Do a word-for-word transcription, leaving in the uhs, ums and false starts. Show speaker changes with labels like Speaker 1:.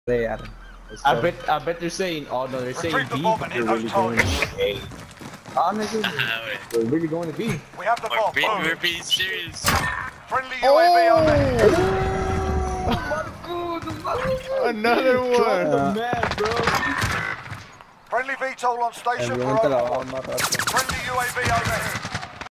Speaker 1: यार
Speaker 2: I bet I bet they're saying, oh no, they're saying
Speaker 3: Retrieve the
Speaker 2: B.
Speaker 3: bomb and hit
Speaker 2: They're
Speaker 3: those
Speaker 2: really going
Speaker 3: targets.
Speaker 2: to A. Ah, nigga, they're really going to B.
Speaker 3: We have the
Speaker 4: We're,
Speaker 3: bomb.
Speaker 4: be,
Speaker 3: Move.
Speaker 4: we're being serious.
Speaker 3: Friendly U A V overhead.
Speaker 5: Another one.
Speaker 2: I'm mad, bro.
Speaker 3: Friendly V TOL on station for
Speaker 1: Everyone tell
Speaker 3: overwatch.
Speaker 1: all my
Speaker 3: Friendly U A V overhead.